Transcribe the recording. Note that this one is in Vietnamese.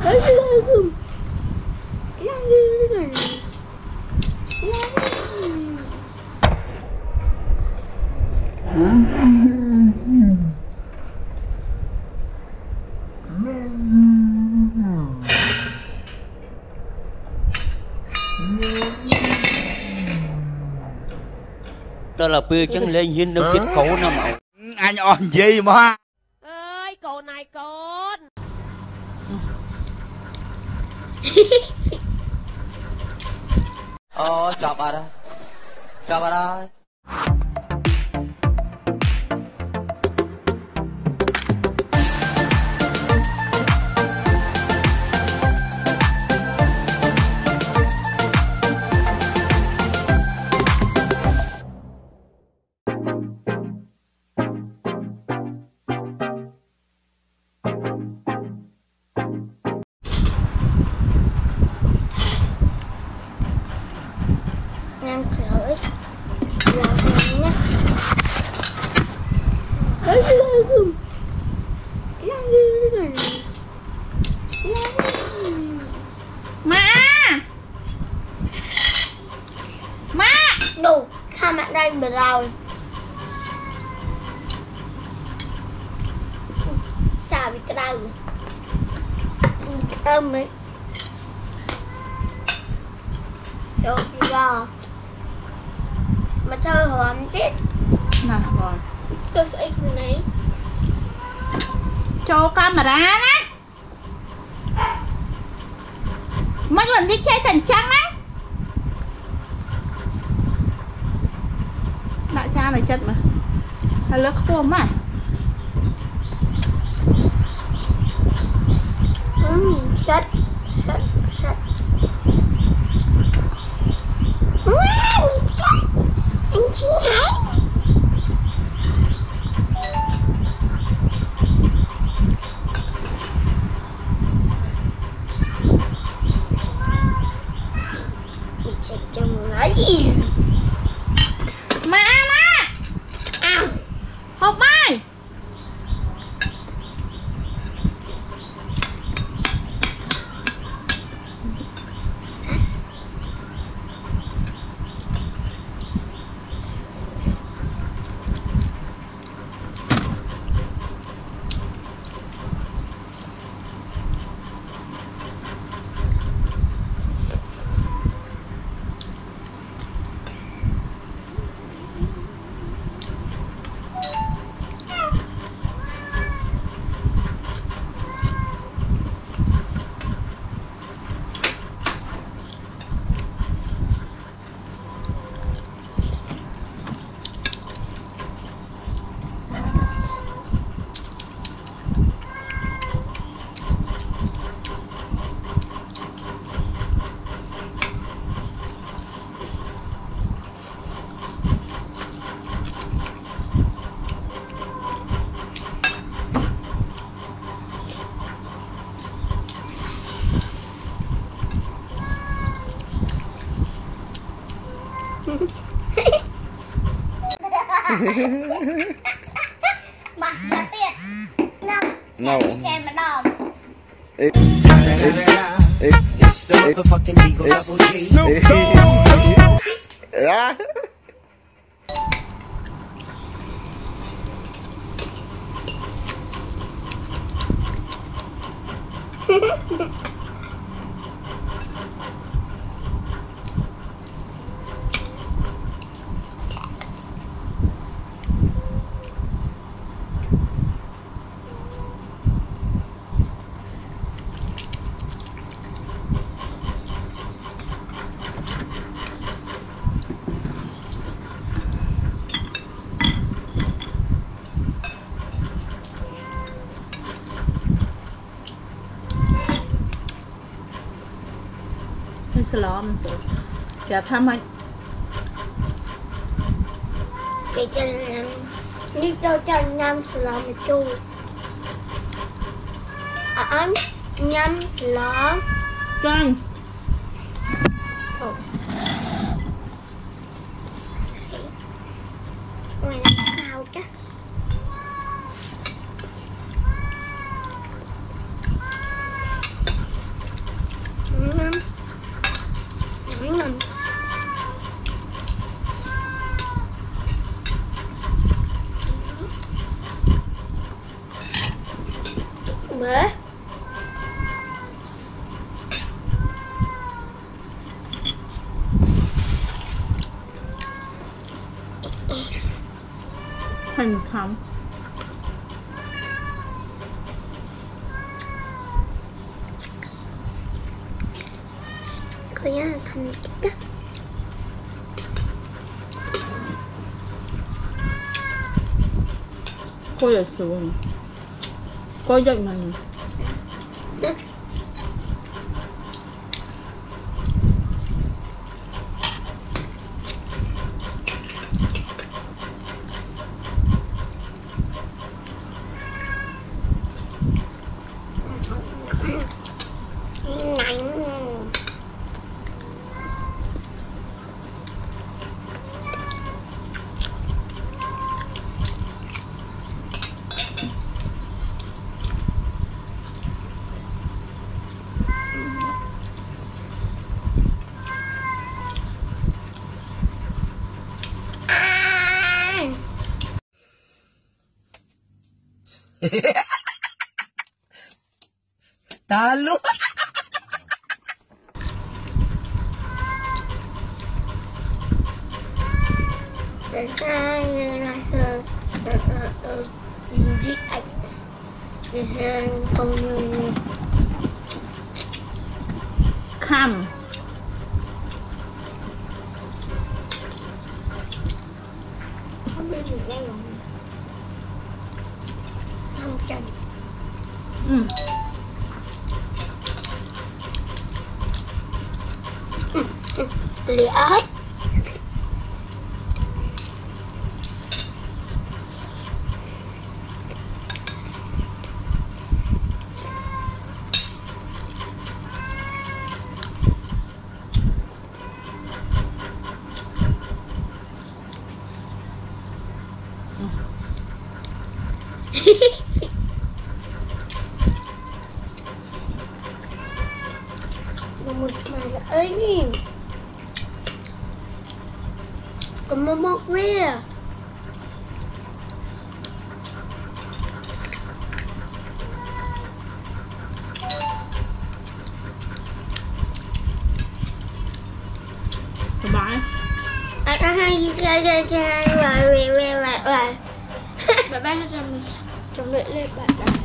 Đó là bia chân lên hiên đâu chết cổ nó màu. Anh on gì mà ơi cậu này con. Chọc bà đó. Chọc bà đó. Em thử làm nhé. Má đủ kha mặt đây bờ rồi chả bị cái đầu ôm ấy rồi giờ mà chơi hồn chết nào rồi tôi sẽ ít này cho camera nè mấy lần đi chơi thành trăng á đại cha này chết mà hay lớp khô mà sắt sắt sắt anh chị hãy đi check trong lấy má hộp mai mặt ra tiệt No. chèm mà đòn Yeah. Salon chả thăm anh cái chân làm như cho nhâm salon mà chui anh nhâm salon cho anh ngoài làm sao chứ 1 คำ có nhớ là thành tích đó. Cô giờ xuống cô dậy mình nặng Talo. để ra như là giết ảnh để ra không như ค่ không biết gì đây rồi không chừng ำ lì ớt một mà ấy nhỉ còn một bọc về sờ bãi anh hay ra rồi bà ba cho mình chuẩn bị lên bạn